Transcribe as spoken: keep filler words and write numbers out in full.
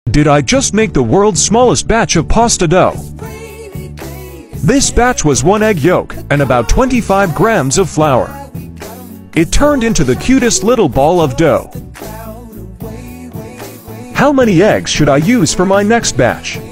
Did I just make the world's smallest batch of pasta dough? This batch was one egg yolk and about twenty-five grams of flour. It turned into the cutest little ball of dough. How many eggs should I use for my next batch?